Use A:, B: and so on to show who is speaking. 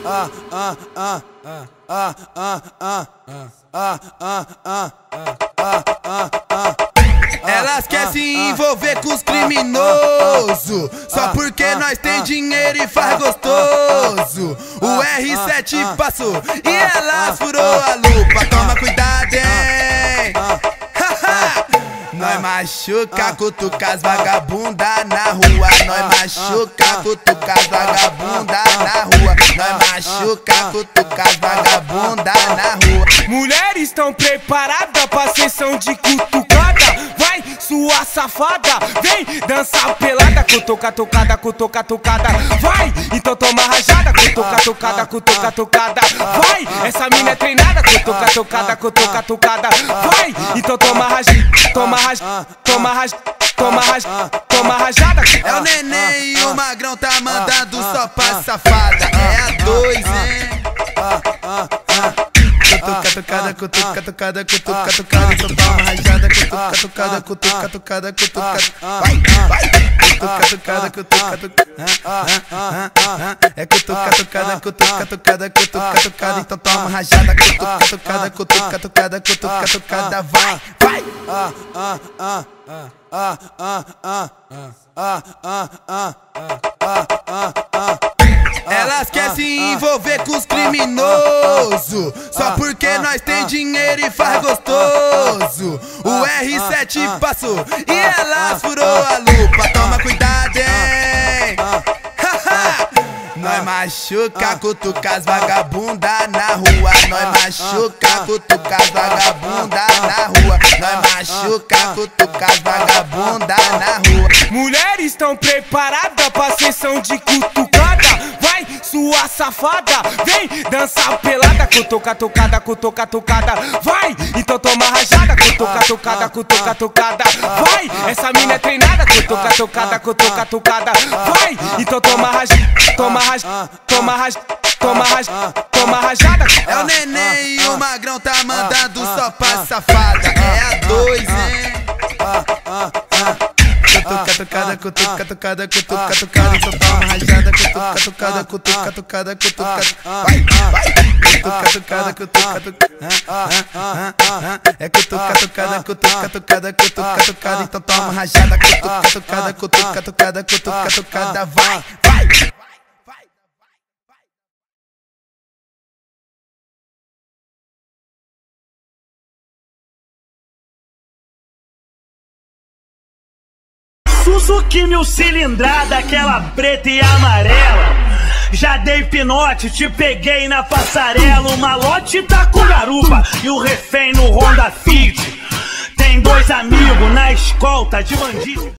A: Elas querem se envolver com os criminosos só porque nós tem dinheiro e faz gostoso. O R7 passou e elas furou a lupa. Toma cuidado, hein? Nós machuca, cutuca as vagabunda na rua. Nós machuca, cutuca as vagabunda na rua. Nós machuca, cutuca as vagabunda na rua.
B: Mulheres estão preparadas pra sessão de cutucada. Vai, sua safada, vem dançar pelada. Cutuca, tucada, cutuca, tucada. Vai, então toma rajada. Cutuca, tucada, cutuca, tucada. Vai, essa mina é treinada. Cutuca, tucada, cutuca, tucada. Vai, então toma rajada. Toma rajada, toma rajada, toma rajada, toma rajada.
A: É o neném e o magrão tá mandando só pra safada. É a dois, hein? Cutuca, tucada, cutuca, tucada, cutuca, tucada. Então toma rajada. Cutuca, tucada, cutuca, tucada, cutuca. Vai, vai. Cutuca, tucada, cutuca, tucada. É cutuca, tucada, cutuca, tucada, cutuca, tucada. Então toma rajada. Cutuca, tucada, cutuca, tucada, cutuca, tucada. Vai, vai. Elas querem se envolver com os criminosos só porque nós tem dinheiro e faz gostoso. O R7 passou e elas furou a lupa. Toma cuidado, hein? Nós machuca, cutuca as vagabunda na rua. Nós machuca, cutuca as vagabunda na rua. Nós machuca, cutuca as vagabunda na rua.
B: Mulheres estão preparadas pra sessão de cutucada. Vai, sua safada, vem dançar pelada. Cutuca, tucada, cutuca, tucada. Vai, então toma rajada. Cutuca, tucada, cutuca, tucada. Vai, essa mina é treinada. Cutuca, tucada, cutuca, tucada. Vai, então toma rajada. Toma rajada, toma rajada, toma rajada, toma rajada.
A: É o neném e o magrão tá mandando só pra safada. É a dois, hein? Cutuca, tucada, cutuca, tucada, cutuca, tucada. Então toma rajada. Cutuca, tucada, cutuca, tucada, cutuca. Vai, vai. Cutuca, tucada, cutuca, tucada. É cutuca, tucada, cutuca, tucada, cutuca, tucada. Então toma rajada. Cutuca, tucada, cutuca, tucada, cutuca, tucada. Vai, vai.
C: Suzuki 1000 cilindrada, aquela preta e amarela. Já dei pinote, te peguei na passarela. O malote tá com garupa e o refém no Honda Fit. Tem dois amigos na escolta de bandido.